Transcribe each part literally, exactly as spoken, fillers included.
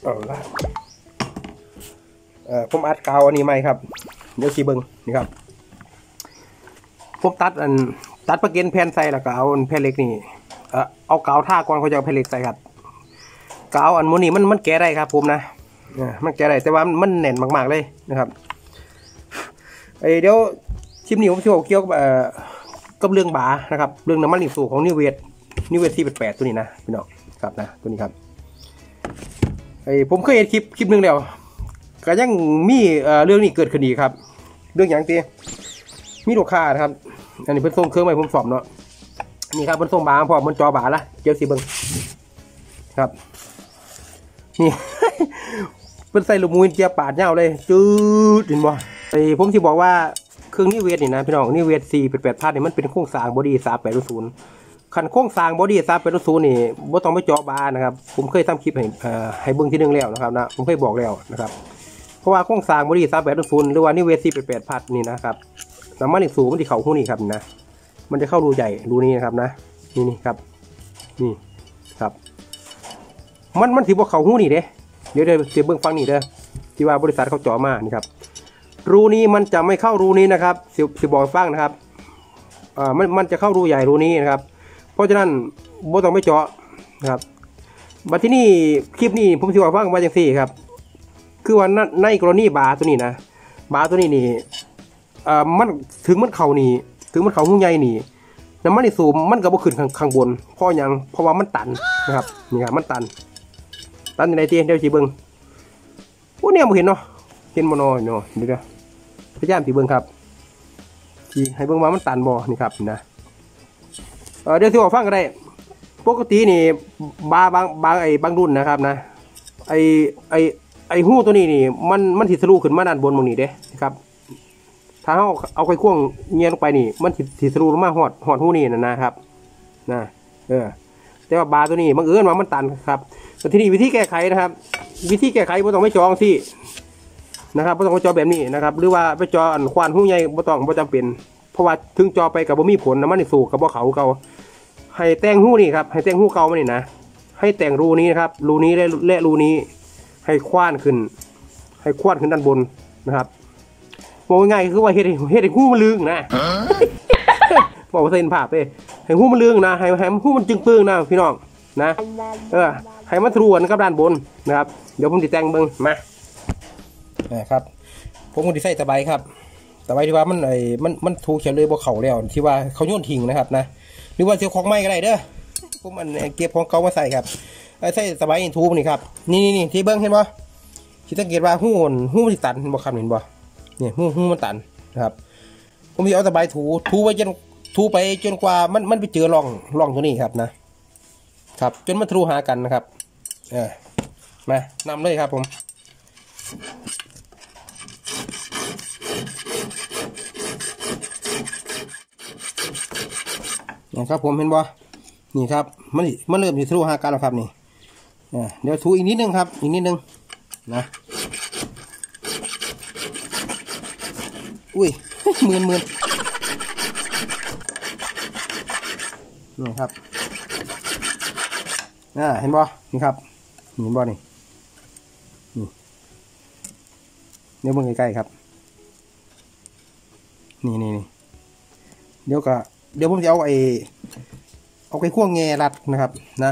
เอาละเอ่อผมอัดกาวอันนี้ไหมครับเดี๋ยวสีเบิ้งนี่ครับผมตัดอันตัดประเก็นแผ่นใส่แล้วก็เอาแผ่นเหล็กนี่เอ่อเอากาวท่าก่อนเขาจะเอาแผ่นเหล็กใส่ครับกาวอันโมนี่มันมันแก้ได้ครับผมนะมันแก้ได้แต่ว่ามันแน่นมากๆเลยนะครับไอเดี๋ยวคลิปนี้ผมจะบอกเกี่ยวกับเอ่อกับเรื่องบานะครับเรื่องน้ำมันหลีสูของนิเวศนิเวศที่แปดตัวนี้นะพี่น้องครับนะตัวนี้ครับไอผมเคยเห็นคลิปคลิปหนึ่งแล้วก็ยังมีเอ่อเรื่องนี้เกิดขึ้นอีกครับเรื่องอย่างตีมีลูกค้านะครับอันนี้เพิ่นส่งเครื่องมาผมสอบเนาะนี่ครับเพิ่นส่งบาพอมันจอบาละเจียวสีเบิ้งครับนี่ เพิ่นใส่ลูกมูลเจียปาดเงาเลยจืดเห็นบ่ไอผมที่บอกว่าเครื่องนิเวศนี่นะพี่น้องนิเวศสี่เป็นแปดพันนี่มันเป็นโครงสร้างบอดี้สามแปดศูนย์ขันโครงสร้างบอดี้สามแปดศูนย์นี่บ่ต้องไปเจาะบานะครับผมเคยทำคลิปให้เอ่อให้เบิ้งที่นึงแล้วนะครับนะผมเคยบอกแล้วนะครับเพราะว่าโครงสร้างบอดี้สามแปดศูนย์หรือว่านิเวศสี่เป็นแปดพันนี่นะครับน้ำมันอีกสูงมันจะเข้าหูนี่ครับนะมันจะเข้ารูใหญ่รูนี้นะครับนะนี่นี่ครับนี่ครับมันมันถือว่าเข้าหูนี่เด้เดี๋ยวเดี๋ยวเดี๋ยวเบิ้งฟังนี่เด้อที่ว่าบริษัทเขาเจาะมานี่ครับรูนี้มันจะไม่เข้ารูนี้นะครับสิบสิบบอกฟังนะครับอ่ามันมันจะเข้ารูใหญ่รูนี้นะครับเพราะฉะนั้นโบต้องไม่เจาะนะครับบัดที่นี่คลิปนี้ผมสิบอกฟังมาอย่างสี่ครับคือว่าในกรณีบาตัวนี้นะบาตัวนี้นี่อ่ามันถึงมันเข่านี่ถึงมันเข่าหูใหญ่นี่น้ำมันในสูบมันก็บ่ขึ้นข้างบนเพราะยังเพราะว่ามันตันนะครับนี่ครับมันตันตันอยู่ในเตียงเดี๋ยวจีเบิ้งโอ้เนี่ยผมเห็นเนาะเห็นมโนเนาะเดี๋ยวพยายามจีเบิ้งครับจีให้เบิ้งว่ามันตันบ่นี่ครับนะเออเดี๋ยวที่บอกฟังก็ได้ปกตินี่บาบางบางไอ้บางรุ่นนะครับนะไอ้ไอ้ไอ้หู้ตัวนี้นี่มันมันถิทะลุขึ้นมาด้านบนตรงนี้เด้นะครับถ้าเอาเอาไปข่วงเงียลงไปนี่มันถิทะลุลงมาหอดหอดหู้นี่นะนะครับนะเออแต่ว่าบาตัวนี้บังเอิญว่ามันตันครับแต่ที่นี่วิธีแก้ไขนะครับวิธีแก้ไขไม่ต้องไม่จองสินะครับไม่ต้องไปจอแบบนี้นะครับหรือว่าไปจออันควานหู้ใหญ่ไม่ต้องไม่จำเป็นเพราะว่าถึงจอไปกับบ่มีผลนะมันสูกับบ่เขาเก่าให้แต่งหู้นี่ครับให้แต่งหู้เก่ามานี่นะให้แต่งรูนี้นะครับรูนี้และและรูนี้ให้คว้านขึ้นให้คว้านขึ้นด้านบนนะครับมองง่ายคือว่าเฮ็ดเฮ็ดให้หู้มันลึงนะบอกว่าเส้นผ่าไปให้หู้มันลึงนะให้ให้หู้มันจึงเปื้องนะพี่น้องนะเออให้มันทะลุกันกับด้านบนนะครับเดี๋ยวผมติดแต่งเบิ้งมานะครับผมคงติดใส่ตะไบครับตะไบที่ว่ามันไอ้มันมันถูกเขียนเลยบ่เข่าแล้วที่ว่าเขาโยนทิ้งนะครับนะหรือว่าเสียของไม้ก็ได้เด้อผมมันเก็บของเก่ามาใส่ครับใส่ตะไบทูบนี่ครับนี่นี่ที่เบิ้งเห็นบ่ที่สังเกตว่าหู้หู้มันตันเห็นบ่ครับเห็นบ่เนี่ยหู้หู้มันตันนะครับผมจะเอาตะไบถูถูไปจนถูไปจนกว่ามันมันไปเจอร่องร่องตัวนี้ครับนะครับจนมันทะลุหากันนะครับเออมานำเลยครับผมนะครับผมเห็นบ่นี่ครับมันมันเริ่มจะทะลุหากันแล้วครับนี่เดี๋ยวถูอีกนิดนึงครับอีกนิดนึงนะอุ้ยหมื่นหมื่นนี่ครับอ่าเห็นบ่นี่ครับเห็นบ่นี่นี่เดี๋ยวเบิ่งใกล้ๆครับนี่นี่นี่เดี๋ยวก็เดี๋ยวผมจะเอาไอ้เอาไอ้ขั้วแง่รัดนะครับนะ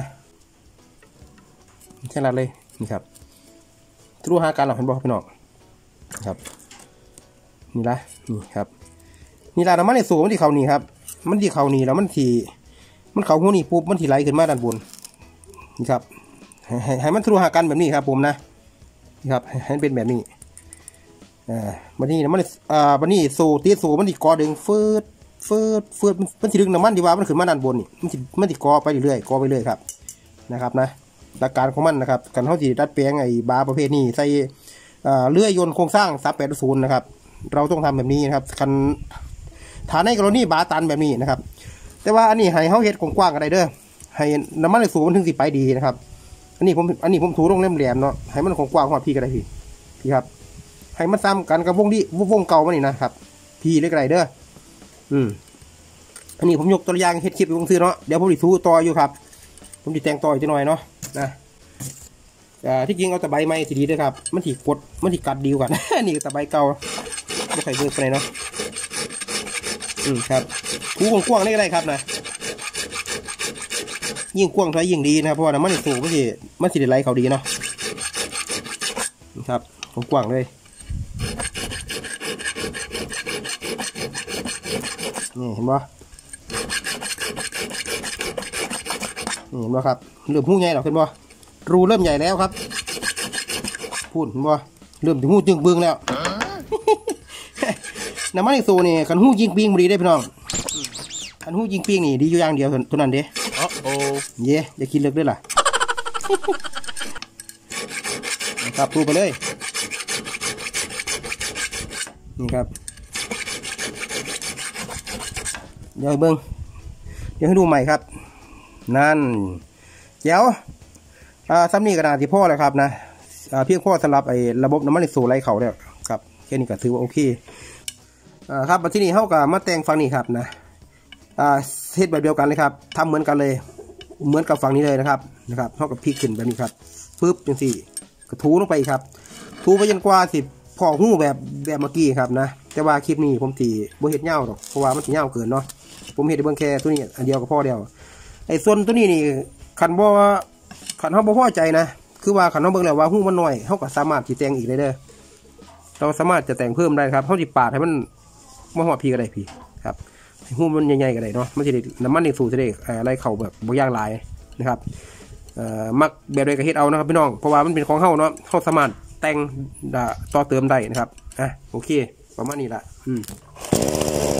แค่รัดเลยนี่ครับทะลุหากันหรอเห็นบ่พี่น้องครับนี่ละนี่ครับนี่ละน้ำมันในสูงมันที่เขานี่ครับมันที่เขานี่แล้วมันที่มันเขาหัวนี่ปุ๊บมันที่ไหลขึ้นมาด้านบนนี่ครับให้ให้มันทะลุหากันแบบนี้ครับผมนะนี่ครับให้เป็นแบบนี้อ่าวันนี้น้ำมันอ่าวันนี้สูตีสูมันที่กอดึงฟืดฟืดฟืดมันที่ดึงน้ำมันที่ว่ามันขึ้นมาด้านบนนี่มันที่มันที่กอไปเรื่อยๆกอไปเรื่อยครับนะครับนะหลักการของมันนะครับการเขาที่ดัดแปลงไอ้บาประเภทนี้ใส่เลื่อยยนต์โครงสร้างสามแปดศูนย์นะครับเราต้องทำแบบนี้นะครับคันฐานในกรณีบาตันแบบนี้นะครับแต่ว่าอันนี้ให้เขาเฮ็ดกว้างๆกันได้เด้อให้น้ำมันในสูงมันถึงสิไปดีนะครับอันนี้ผมอันนี้ผมถูลงเล่มแหลมเนาะให้มันกว้างๆหอดพี่ก็ได้พี่พี่ครับให้มันซ้ำกันกับวงที่วงเก่ามันนี่นะครับพี่เล็กไรเด้ออืมอันนี้ผมยกตัวอย่างเฮ็ดคลิปอยู่วงซื้อเนาะเดี๋ยวผมดิทูต่ออยู่ครับผมดิแต่งต่ออีกหน่อยเนาะนะอ่าที่จริงเอาตะไบไม้สีดีด้วยครับมันถีกดมันถีกัดดีกว่า นี่ตะไบเก่าไม่ใส่เบิร์กไปไหนเนาะอืมครับถูกว้างๆได้ก็ได้ครับนะยิ่งกว้างเท่ายิ่งดีนะครับเพราะว่ามันสูงมันสิมันสิได้ไหลเขาดีเนาะครับกว้างเลยนี่เห็นป่ะนี่เห็นป่ะครับเริ่มหูใหญ่หรอเห็นป่ะรูเริ่มใหญ่แล้วครับพูดเห็นป่ะเริ่มถึงหูจึงเบื้องแล้วน้ำมันโซนี่ขันหูยิงปิงบรีได้พี่น้องขันหูยิงปิงนี่ดีอยู่อย่างเดียวเท่านั้นเด้โอ้เย่อย่ากินเลิกด้วยล่ะครับพูดไปเลยนี่ครับเดี๋ยวให้เบิ้งเดี๋ยวให้ดูใหม่ครับนั่นเจ้าอ่าซ้ำนี่กระดาษที่พ่อเลยครับนะอ่าเพียงพ่อสำหรับไอ้ระบบน้ำมันโซไล่เขาเนี่ยครับแค่นี้ก็ถือว่าโอเคอ่าครับมาที่นี่เข้ากับมาแต่งฟังนี่ครับนะอ่าเฮ็ดแบบเดียวกันเลยครับทำเหมือนกันเลยเหมือนกับฝั่งนี้เลยนะครับนะครับเท่ากับพลิกขึ้นแบบนี้ครับปึ๊บจังสี่กระทูลงไปครับทูไปจนกว่าสิพอหู้แบบแบบเมื่อกี้ครับนะแต่ว่าคลิปนี้ผมตีบ่เห็ดเง่าหรอกเพราะว่ามันตีเง่าเกินเนาะผมเห็ดเบื้องแค่ตัวนี้อันเดียวกับพ่อเดียวไอ้ส่วนตัวนี้นี่ขันบ่ขันเขาบ่พอใจนะคือว่าขันเขาเบิ่งแล้วว่าหู้มันน้อยเขาก็สามารถที่แต่งอีกได้เด้อเราสามารถจะแต่งเพิ่มได้ครับเขาติปาดให้มันมาหอดพีก็ได้พี่ครับหู้มันใหญ่ๆก็ได้เนาะมันจะได้น้ำมันในสูตรจะได้อะไรเข่าแบบบ่ย่างลายนะครับมักแบบใดก็เฮ็ดเอานะครับพี่น้องเพราะว่ามันเป็นของเฮาเนาะเฮาสามารถแต่งต่อเติมได้นะครับอ่ะโอเคประมาณนี้ละอืม